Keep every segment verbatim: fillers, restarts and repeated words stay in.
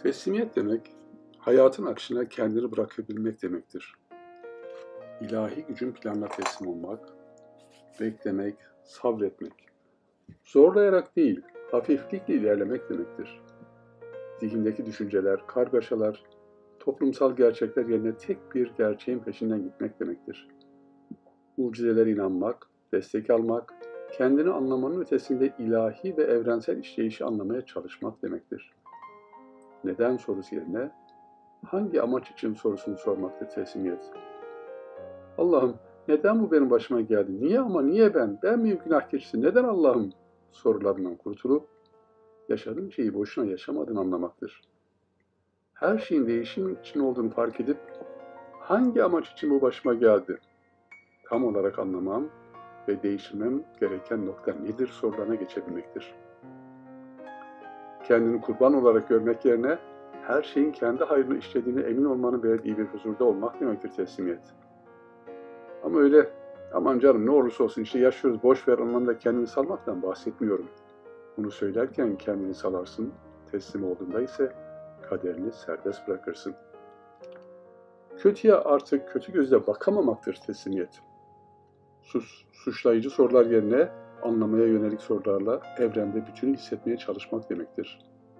Teslimiyet demek, hayatın akışına kendini bırakabilmek demektir. İlahi gücün planına teslim olmak, beklemek, sabretmek. Zorlayarak değil, hafiflikle ilerlemek demektir. Zihindeki düşünceler, kargaşalar, toplumsal gerçekler yerine tek bir gerçeğin peşinden gitmek demektir. Mucizelere inanmak, destek almak, kendini anlamanın ötesinde ilahi ve evrensel işleyişi anlamaya çalışmak demektir. Neden sorusu yerine hangi amaç için sorusunu sormaktır teslimiyet. Allah'ım neden bu benim başıma geldi? Niye ama niye ben? Ben miyim günah keçisi? Neden Allah'ım? Sorularından kurtulup yaşadığın şeyi boşuna yaşamadığını anlamaktır. Her şeyin değişim için olduğunu fark edip hangi amaç için bu başıma geldi? Tam olarak anlamam ve değiştirmem gereken nokta nedir sorularına geçebilmektir. Kendini kurban olarak görmek yerine her şeyin kendi hayrını işlediğine emin olmanın verdiği bir huzurda olmak demektir teslimiyet. Ama öyle, aman canım ne olursa olsun işte yaşıyoruz, boş ver anlamında kendini salmaktan bahsetmiyorum. Bunu söylerken kendini salarsın, teslim olduğunda ise kaderini serbest bırakırsın. Kötüye artık kötü gözle bakamamaktır teslimiyet. Sus, suçlayıcı sorular yerine anlamaya yönelik sorularla evrende bütünü hissetmeye çalışmak demektir.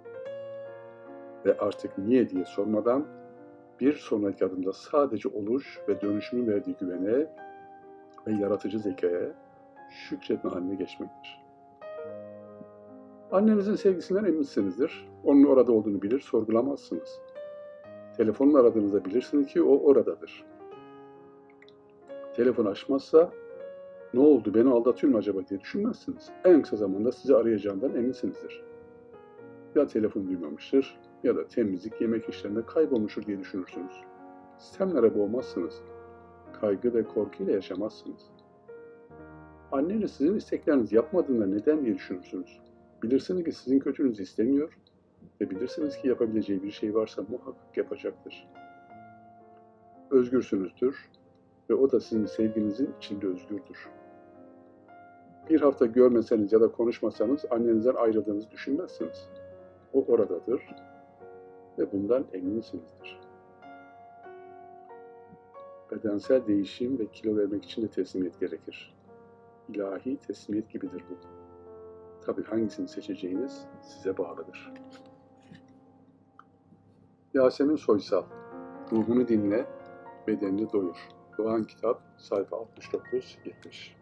Ve artık niye diye sormadan bir sonraki adımda sadece oluş ve dönüşümün verdiği güvene ve yaratıcı zekaya şükretme haline geçmektir. Annenizin sevgisinden eminsinizdir. Onun orada olduğunu bilir, sorgulamazsınız. Telefonla aradığınızda bilirsiniz ki o oradadır. Telefon açmazsa ne oldu, beni aldatıyor mu acaba diye düşünmezsiniz. En kısa zamanda sizi arayacağından eminsinizdir. Ya telefon duymamıştır ya da temizlik, yemek işlerinde kaybolmuştur diye düşünürsünüz. Sistemlere boğmazsınız. Kaygı ve korkuyla yaşamazsınız. Anneniz sizin isteklerinizi yapmadığında neden diye düşünürsünüz. Bilirsiniz ki sizin kötünüzü istemiyor ve bilirsiniz ki yapabileceği bir şey varsa muhakkak yapacaktır. Özgürsünüzdür ve o da sizin sevginizin içinde özgürdür. Bir hafta görmeseniz ya da konuşmasanız annenizden ayrıldığınızı düşünmezsiniz. O oradadır ve bundan eminsinizdir. Bedensel değişim ve kilo vermek için de teslimiyet gerekir. İlahi teslimiyet gibidir bu. Tabii hangisini seçeceğiniz size bağlıdır. Yasemin Soysal, ruhunu dinle, bedenini doyur. Doğan Kitap, sayfa altmış dokuz yetmiş.